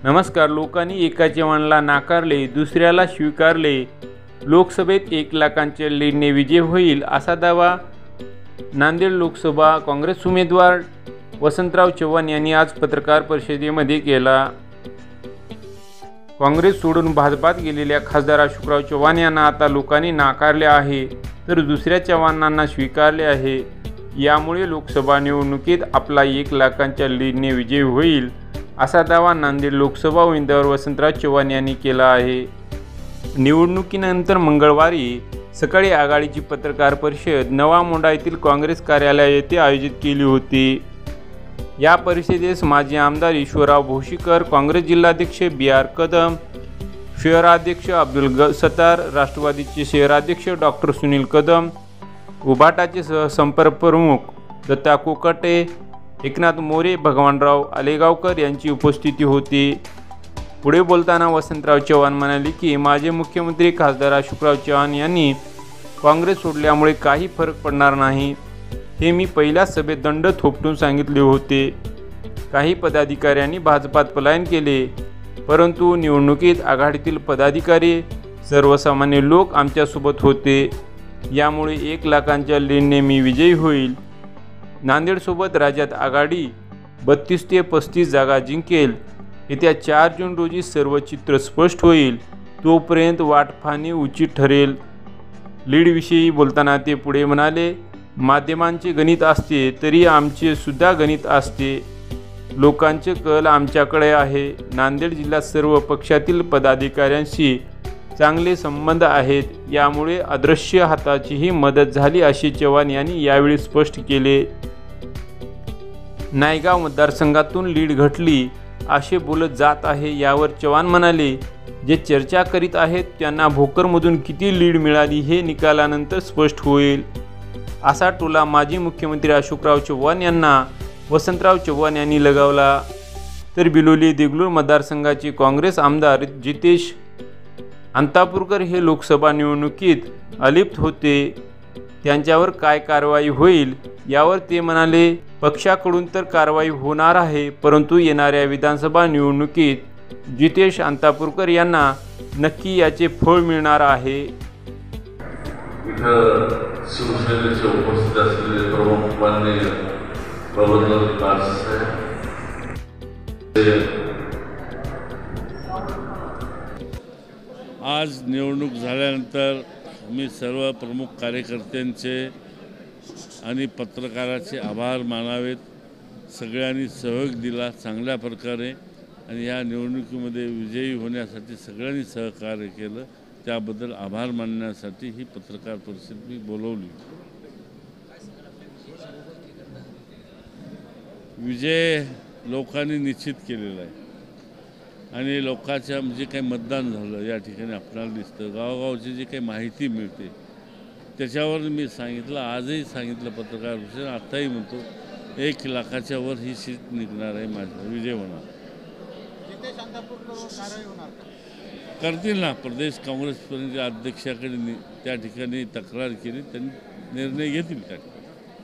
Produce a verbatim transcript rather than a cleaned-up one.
नमस्कार. लोकांनी एका जवानाला नाकारले, दुसऱ्याला स्वीकारले. लोकसभेत एक लाखांच्या लीडने विजय होईल असा दावा नांदेड लोकसभा काँग्रेस उमेदवार वसंतराव चव्हाण यांनी आज पत्रकार परिषदेमध्ये केला. काँग्रेस सोडून भाजपात गेलेल्या खासदार अशोकराव चव्हाण यांना आता लोकांनी नाकारले आहे, तर दुसऱ्या चव्हाणांना स्वीकारले आहे. यामुळे लोकसभा निवडणुकीत आपला एक लाखांच्या लीडने विजय होईल असा दावा नांदेड लोकसभा उमेदवार वसंतराव चव्हाण यांनी केला आहे. निवडणुकीनंतर मंगळवारी सकाळी आघाडीची पत्रकार परिषद नवा मोंढा येथील काँग्रेस कार्यालय येथे आयोजित केली होती. या परिषदेस माजी आमदार ईश्वरराव भोशीकर, काँग्रेस जिल्हाध्यक्ष बी आर कदम, शहराध्यक्ष अब्दुल सत्तार, राष्ट्रवादीचे शहराध्यक्ष डॉक्टर सुनील कदम, उभाटाचे सहसंपर्क प्रमुख दत्ता कोकटे, एकनाथ मोरे, भगवानराव आलेगावकर यांची उपस्थिती होती. पुढे बोलताना वसंतराव चव्हाण म्हणाले की माजी मुख्यमंत्री खासदार अशोकराव चव्हाण यांनी काँग्रेस सोडल्यामुळे काही फरक पडणार नाही, हे मी पहिल्याच सभेत दंड थोपटून सांगितले होते. काही पदाधिकाऱ्यांनी भाजपात पलायन केले, परंतु निवडणुकीत आघाडीतील पदाधिकारी सर्वसामान्य लोक आमच्यासोबत होते. यामुळे एक लाखांच्या लीडने मी विजयी होईल. नांदेडसोबत राज्यात आघाडी बत्तीस ते पस्तीस जागा जिंकेल. येत्या चार जून रोजी सर्व चित्र स्पष्ट होईल, तोपर्यंत वाट पाहणे उचित ठरेल. लीडविषयी बोलताना ते पुढे म्हणाले, माध्यमांचे गणित असते तरी आमचे सुद्धा गणित असते. लोकांचे कल आमच्याकडे आहे. नांदेड जिल्ह्यात सर्व पक्षातील पदाधिकाऱ्यांशी चांगले संबंध आहेत, यामुळे अदृश्य हाताचीही मदत झाली असे चव्हाण यांनी यावेळी स्पष्ट केले. नायगाव मतदारसंघातून लीड घटली असे बोलत जात आहे. यावर चव्हाण म्हणाले, जे चर्चा करीत आहेत त्यांना भोकरमधून किती लीड मिळाली हे निकालानंतर स्पष्ट होईल. असा टोला माजी मुख्यमंत्री अशोकराव चव्हाण यांना वसंतराव चव्हाण यांनी लगावला. तर बिलोली देगलूर मतदारसंघाचे काँग्रेस आमदार जितेश अंतापूरकर हे लोकसभा निवडणुकीत अलिप्त होते. त्यांच्यावर काय कारवाई होईल यावर ते म्हणाले, पक्षाकडून तर कारवाई होणार आहे, परंतु येणाऱ्या विधानसभा निवडणुकीत जितेश अंतापूरकर यांना नक्की याचे फळ मिळणार आहे. इथं शिवसेनेचे उपस्थित असलेले प्रमुख माननीय प्रबंधक साहेब, आज निवडणूक झाल्यानंतर मी सर्व प्रमुख कार्यकर्त्यांचे आणि पत्रकाराचे आभार मानावेत. सगळ्यांनी सहयोग दिला चांगल्या प्रकारे आणि या निवडणुकीमध्ये विजयी होण्यासाठी सगळ्यांनी सहकार्य केलं, त्याबद्दल आभार मानण्यासाठी ही पत्रकार परिषद मी बोलवली. विजय लोकांनी निश्चित केलेला आहे आणि लोकांच्या जे काही मतदान झालं या ठिकाणी आपल्याला दिसतं. गावोगावची जी काही माहिती मिळते त्याच्यावर मी सांगितलं, आजही सांगितलं पत्रकार परिषद, आताही म्हणतो, एक लाखाच्या वर ही सीट निघणार आहे, माझा विजय होणार. करतील ना, प्रदेश काँग्रेस अध्यक्षाकडे त्या ठिकाणी तक्रार केली, त्यांनी निर्णय घेतील त्या ठिकाणी.